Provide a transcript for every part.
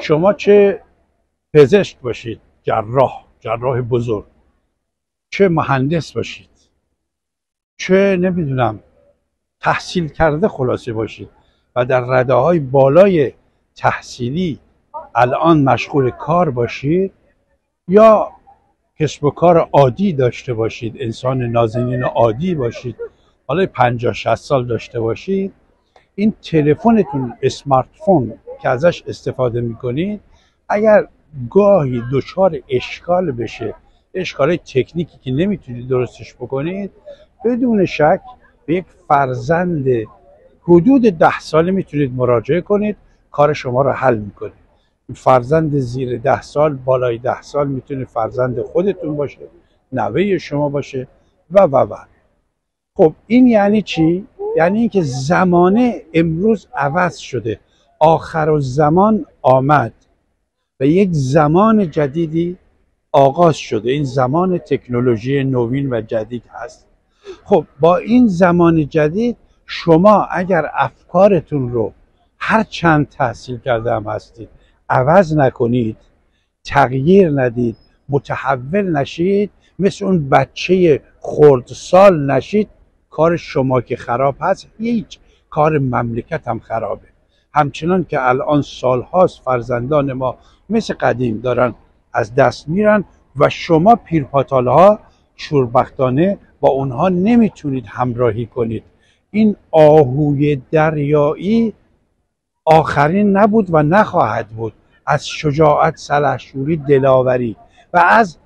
شما چه پزشک باشید، جراح بزرگ، چه مهندس باشید، چه نمیدونم تحصیل کرده خلاصه باشید و در رده‌های بالای تحصیلی الان مشغول کار باشید یا کسب و کار عادی داشته باشید، انسان نازنین عادی باشید، حالا 50-60 سال داشته باشید، این تلفنتون اسمارت فون که ازش استفاده میکنید اگر گاهی دچار اشکال بشه، اشکال تکنیکی که نمیتونید درستش بکنید، بدون شک به یک فرزند حدود 10 ساله میتونید مراجعه کنید، کار شما رو حل میکنه. فرزند زیر 10 سال، بالای 10 سال میتونه فرزند خودتون باشه، نوه شما باشه و. خب این یعنی چی؟ یعنی اینکه زمانه امروز عوض شده، آخرالزمان آمد و یک زمان جدیدی آغاز شده. این زمان تکنولوژی نوین و جدید هست. خب با این زمان جدید شما اگر افکارتون رو هر چند تحصیل کرده هم هستید عوض نکنید، تغییر ندید، متحول نشید، مثل اون بچه خردسال نشید، کار شما که خراب هست هیچ کار مملکت هم خرابه. همچنان که الان سالهاست فرزندان ما مثل قدیم دارن از دست میرن و شما پیرپاتالها شوربختانه با اونها نمیتونید همراهی کنید. این آهوی دریایی آخرین نبود و نخواهد بود. از شجاعت، سلحشوری، دلاوری و از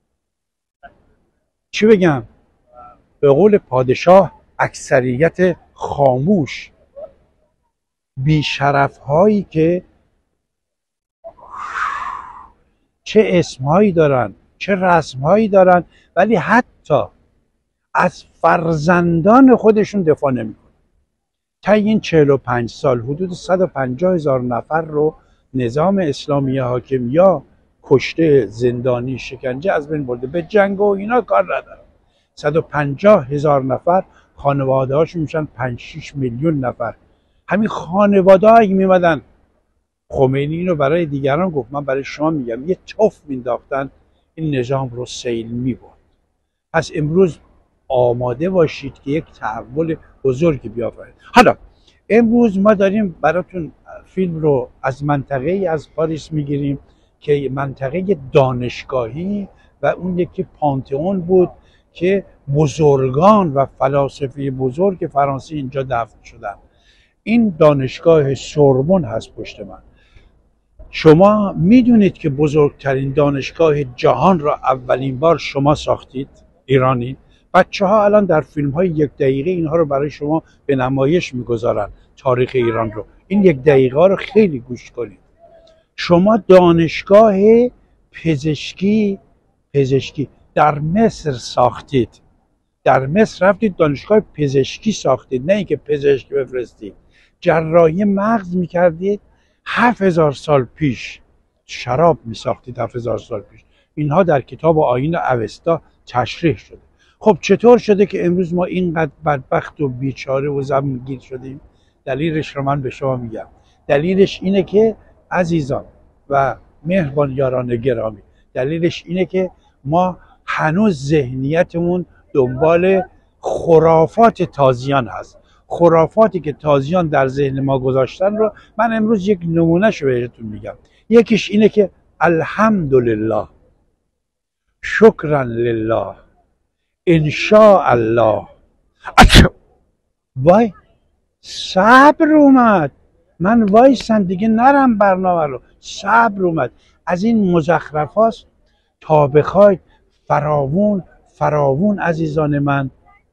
چی بگم، به قول پادشاه اکثریت خاموش، بیشرف هایی که چه اسمهایی دارن، چه رسمهایی دارن، ولی حتی از فرزندان خودشون دفاع نمیکنن. تا این 45 سال حدود 150,000 نفر رو نظام اسلامی حاکم یا کشته، زندانی، شکنجه از بین برده، به جنگ و اینا کار ندارن. 150,000 نفر خانواده هاشون میشن 5-6 میلیون نفر. همین خانواده ها اگه میمدن، خمینی اینو برای دیگران گفت، من برای شما میگم، یه توف مینداختن این نظام رو سیل میبرد. پس امروز آماده باشید که یک تحول بزرگی بیافرید. حالا امروز ما داریم براتون فیلم رو از منطقه از پاریس میگیریم که منطقه دانشگاهی و اون یکی پانتئون بود که بزرگان و فلاسفه بزرگ فرانسه اینجا دفن شدن. این دانشگاه سوربن هست پشت من. شما میدونید که بزرگترین دانشگاه جهان را اولین بار شما ساختید، ایرانی. بچه ها الان در فیلم های 1 دقیقه اینها رو برای شما به نمایش میگذارن، تاریخ ایران رو. این 1 دقیقه رو خیلی گوش کنید. شما دانشگاه پزشکی در مصر ساختید. در مصر رفتید دانشگاه پزشکی ساختید، نه اینکه پزشک بفرستید. جراحی مغز میکردید 7000 سال پیش، شراب میساختید 7000 سال پیش. اینها در کتاب آیین اوستا تشریح شده. خب چطور شده که امروز ما اینقدر بدبخت و بیچاره و زمینگیر شدیم؟ دلیلش رو من به شما میگم. دلیلش اینه که عزیزان و مهربان یاران گرامی، دلیلش اینه که ما هنوز ذهنیتمون دنبال خرافات تازیان هست. خرافاتی که تازیان در ذهن ما گذاشتن رو من امروز یک نمونهشو بهتون میگم. یکیش اینه که الحمدلله، شکرا لله، انشاءالله. وای صبر اومد، من وایسم دیگه نرم برنامه رو. صبر اومد. از این مزخرفاست تا بخواید فراوون عزیزان من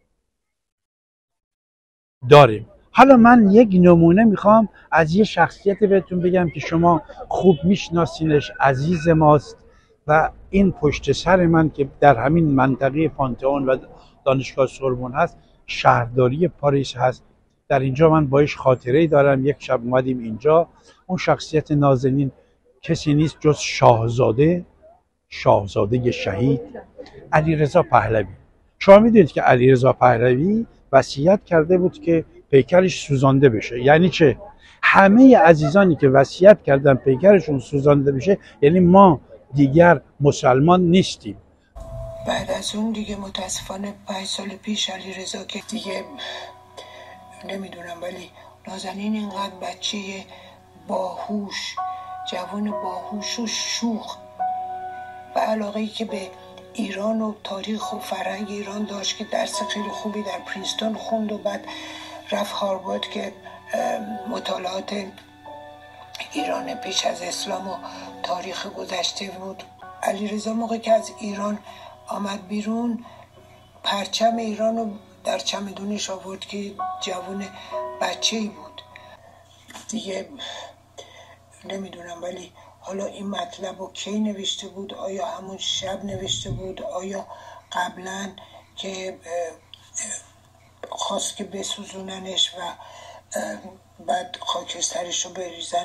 داریم. حالا من یک نمونه میخوام از یه شخصیت بهتون بگم که شما خوب میشناسینش، عزیز ماست و این پشت سر من که در همین منطقه پانتئون و دانشگاه سوربن هست، شهرداری پاریس هست. در اینجا من باش خاطره‌ای دارم. یک شب اومدیم اینجا. اون شخصیت نازنین کسی نیست جز شاهزاده شهید علیرضا پهلوی. شما میدونید که علیرضا پهلوی وصیت کرده بود که پیکرش سوزانده بشه. یعنی چه؟ همه عزیزانی که وصیت کردن پیکرشون سوزانده بشه، یعنی ما دیگر مسلمان نیستیم. بعد از اون دیگه متاسفانه 5 سال پیش علیرضا که دیگه نمیدونم، ولی نازنین اینقدر بچه باهوش، جوان باهوش و شوخ و علاقه‌ای که به ایران و تاریخ و فرهنگ ایران داشت که درس خیلی خوبی در پرینستون خوند و بعد رفت هاروارد که مطالعات ایران پیش از اسلام و تاریخ گذشته بود. علیرضا موقعی که از ایران آمد بیرون، پرچم ایران رو در چمدونش آورد که جوان بچه‌ای بود دیگه. نمیدونم ولی حالا این مطلب رو کی نوشته بود؟ آیا همون شب نوشته بود؟ آیا قبلا که خواست که بسوزوننش و بعد خاکسترش رو بریزن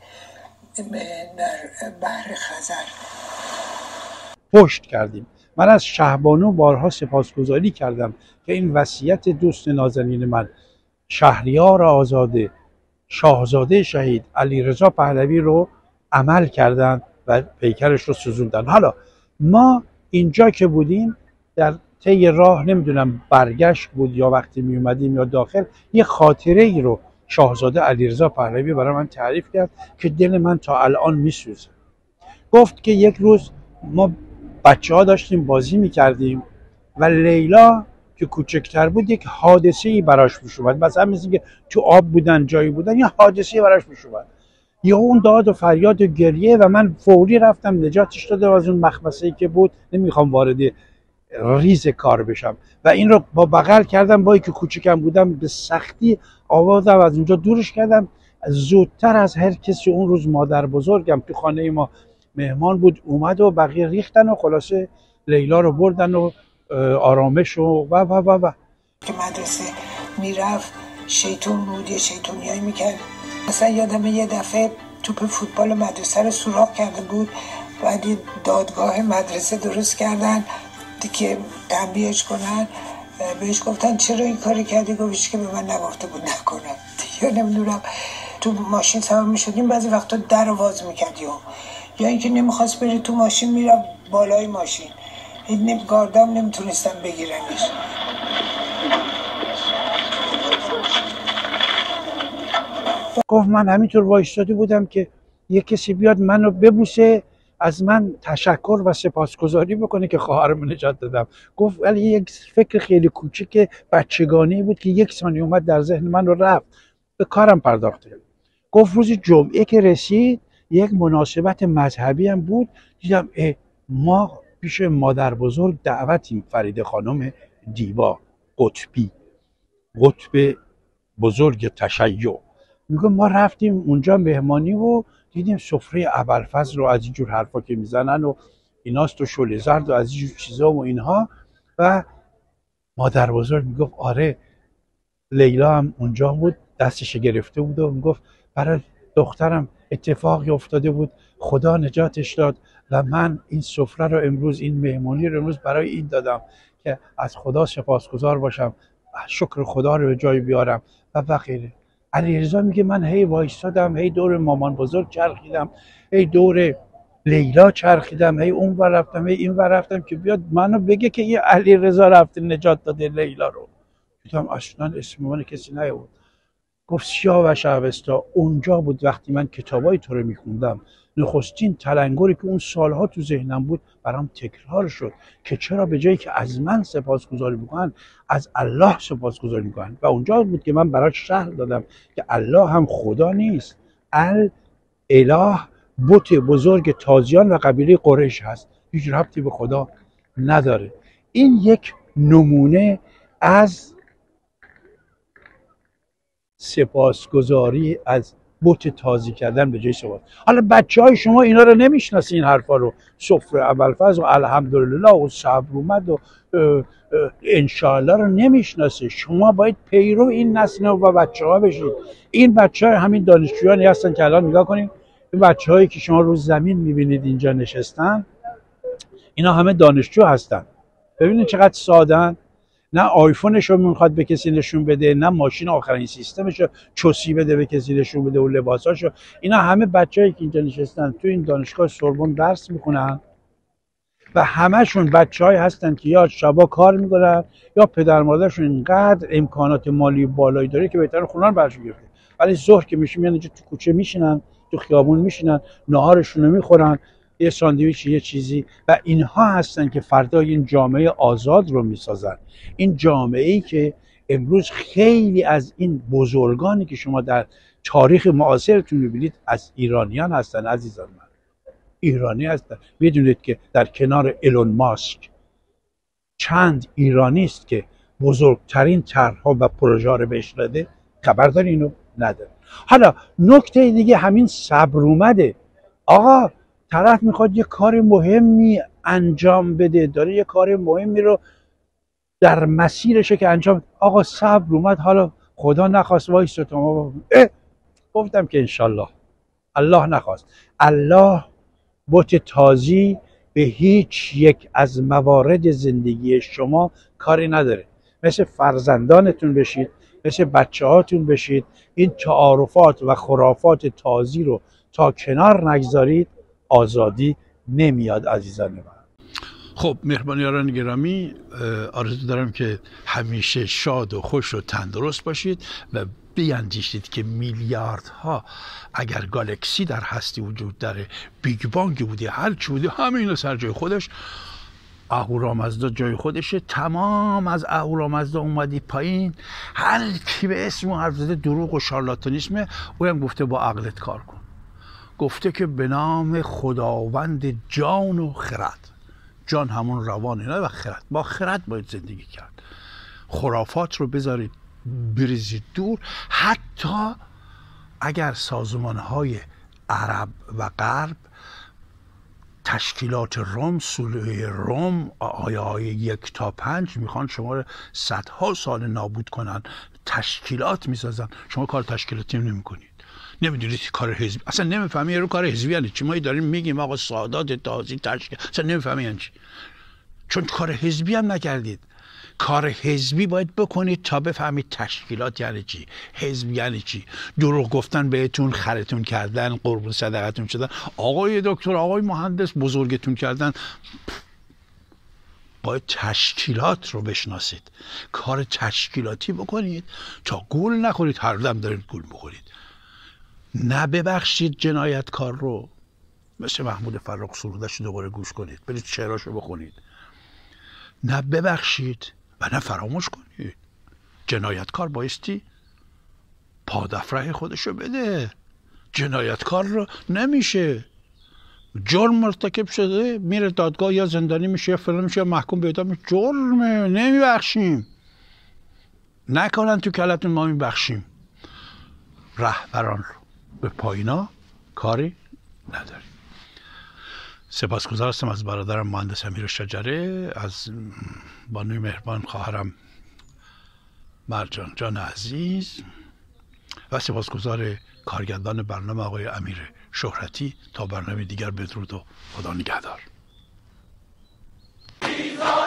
در بحر خزر؟ پشت کردیم. من از شهبانو بارها سپاسگزاری کردم که این وصیت دوست نازنین من، شهریار آزاده، شاهزاده شهید علیرضا پهلوی رو عمل کردن و پیکرش رو سوزوندن. حالا ما اینجا که بودیم در طی راه، نمیدونم برگشت بود یا وقتی می اومدیم یا داخل، یه خاطره ای رو شاهزاده علیرضا پهلوی برای من تعریف کرد که دل من تا الان میسوزه. گفت که یک روز ما بچه‌ها داشتیم بازی میکردیم و لیلا که کوچکتر بود یک حادثه‌ای براش پیش اومد، مثلا مثل که تو آب بودن، جایی بودن، یه حادثه‌ای براش پیش اومد. یا اون داد و فریاد و گریه و من فوری رفتم نجاتش دادم از اون مخمسه‌ای که بود. نمیخوام وارد ریز کار بشم و این رو با بغل کردم، با اینکه کوچکم بودم به سختی آوردم از اونجا دورش کردم. زودتر از هر کسی اون روز مادر بزرگم تو خانه ما مهمان بود، اومد و بقیه ریختن و خلاصه لیلا رو بردن و آرامش و که مدرسه میرفت شیطون بود، یه شیطونیایی میکرد. مثلا یادم یه دفعه توپ فوتبال مدرسه رو سوراخ کرده بود، بعد دادگاه مدرسه درست کردن که تنبیهش کنن. بهش گفتن چرا این کاری کردی؟ گفتش که به من نگفته بود نکنم. یا نمیدونم تو ماشین سوار میشدیم بعضی وقتا در واز میکرد یا اینکه نمیخواست بری تو ماشین، میرفت بالای ماشین، این گاردام نمیتونستم بگیرنش. گفت من همینطور وایستاده بودم که یه کسی بیاد منو ببوسه، از من تشکر و سپاسگزاری بکنه که خواهرمو نجات دادم. گفت ولی یک فکر خیلی کوچیک بچگانه بود که یک ثانیه اومد در ذهن من رو رفت، به کارم پرداخته. گفت روز جمعه که رسید یک مناسبت مذهبی هم بود، دیدم ما پیش مادر بزرگ دعوتیم، فریده خانم دیبا قطب بزرگ تشیع. میگه ما رفتیم اونجا مهمانی و دیدیم سفره ابوالفضل رو از اینجور حرفا که میزنن و ایناست و شعله زرد و از اینجور چیزا و اینها. و مادر بزرگ میگفت آره لیلا هم اونجا بود، دستش گرفته بود و میگفت برای دخترم اتفاقی افتاده بود، خدا نجاتش داد و من این سفره رو امروز، این مهمانی رو امروز برای این دادم که از خدا سپاسگزار باشم، شکر خدا رو به جای بیارم و غیره. علیرضا میگه من هی وایستادم، هی دور مامان بزرگ چرخیدم، هی دور لیلا چرخیدم، هی اون ور رفتم، هی این ور رفتم که بیاد منو بگه که یه علیرضا رفته نجات داده لیلا رو. گفتم اصلا اسم من کسی نیاورد. گفت سیاه و شهبستا اونجا بود وقتی من کتابای تو رو میخوندم، نخستین تلنگری که اون سالها تو ذهنم بود برام تکرار شد که چرا به جایی که از من سپاسگزاری میکنن از الله سپاسگزاری میکنن. و اونجا بود که من براش شرح دادم که الله هم خدا نیست، الاله بت بزرگ تازیان و قبیله قریش هست، هیچ ربطی به خدا نداره. این یک نمونه از سپاسگزاری از بت تازی کردن به جای سپاس. حالا بچهای شما اینا رو نمیشناسین، این حرفا رو، سفره ابوالفضل و الحمدلله و صبر اومد و انشاءالله رو نمیشناسه. شما باید پیرو این نسل و بچه‌ها بشید. این بچه‌ها همین دانشجویانی هستن که الان نگاه کنید، این بچه‌هایی که شما رو زمین میبینید اینجا نشستن، اینا همه دانشجو هستن. ببینید چقدر ساده‌ان. نه آیفونش رو میخواد به کسی نشون بده، نه ماشین آخرین سیستمش رو چوسی بده به کسی نشون بده و لباساشو. اینا همه بچه‌ای که اینجا نشستن تو این دانشگاه سوربن درس میخونن و همشون بچه‌هایی هستن که یا شبا کار میکنن یا پدر مادرشون اینقدر امکانات مالی بالایی داره که بهتر خونه رو برشون گرفته، ولی ظهر که میشه میان اینجا تو کوچه میشینن، تو خیابون میشینن، ناهارشون رو میخورن، یه ساندویچ یه چیزی، و اینها هستن که فردا این جامعه آزاد رو میسازن. این جامعه‌ای که امروز خیلی از این بزرگانی که شما در تاریخ معاصرتون میبینید از ایرانیان هستن. عزیزان من، ایرانی هستن. میدونید که در کنار ایلون ماسک چند ایرانی است که بزرگترین طرح‌ها و پروژه ها رو بهش داده؟ خبر داری اینو؟ نداره. حالا نکته دیگه همین صبر اومده. آقا طرف میخواد یه کار مهمی انجام بده، داره یه کار مهمی رو در مسیرشه که انجام، آقا صبر اومد، حالا خدا نخواست وایس تو گفتم که انشالله الله نخواست، الله بت تازی به هیچ یک از موارد زندگی شما کاری نداره. مثل فرزندانتون بشید، مثل بچه هاتون بشید، این تعارفات و خرافات تازی رو تا کنار نگذارید، آزادی نمیاد عزیزان من. خب مهربانیان گرامی، آرزو دارم که همیشه شاد و خوش و تندرست باشید و بیندیشید که میلیاردها اگر گالاکسی در هستی وجود داره، بیگ بانگ بوده، هر چی بوده، همه اینا سر جای خودش، اهورامزدا جای خودشه، تمام از اهورامزدا اومدی پایین، هر کی به اسم حرف زده دروغ و شارلاتانیسمه. او هم گفته با عقلت کار کن، گفته که به نام خداوند جان و خرد، جان همون روانه نه و خرد، با خرد باید زندگی کرد. خرافات رو بذارید بریزید دور. حتی اگر سازمان‌های عرب و غرب، تشکیلات روم، صلح روم، آیه 1 تا 5 میخوان شما رو صدها سال نابود کنن، تشکیلات میسازن، شما کار تشکیلاتی نمی‌کنید، نمیدونید کار حزبی، اصلا نمیفهمی رو کار حزبی یعنی چی. ما داریم میگیم آقا سادات تازی تشکیل، اصلا نمیفهمی یعنی چی، چون کار حزبی هم نکردید. کار حزبی باید بکنید تا بفهمید تشکیلات یعنی چی، حزب یعنی چی. دروغ گفتن بهتون، خرتون کردن، قربون صدقتون شدن، آقای دکتر، آقای مهندس بزرگتون کردن. باید تشکیلات رو بشناسید، کار تشکیلاتی بکنید تا گول نخورید، هر دم دارید گول بخورید. نه ببخشید جنایتکار رو، مثل محمود فرخ سرودش دوباره گوش کنید، برید شعراشو بخونید. نه ببخشید و نه فراموش کنید. جنایتکار بایستی پادفره خودشو بده. جنایتکار رو نمیشه، جرم مرتکب شده میره دادگاه یا زندانی میشه یا فلان میشه یا محکوم به اعدام، جرمه، نمیبخشیم. نکنن تو کلتون ما میبخشیم. رهبران رو به پایینا کاری نداریم. سپاسگزار هستم از برادرم مهندس امیر شجره، از بانوی مهربان خواهرم مرجان جان عزیز و سپاسگزار کارگردان برنامه آقای امیر شهرتی. تا برنامه دیگر بدرود و خدا نگهدار.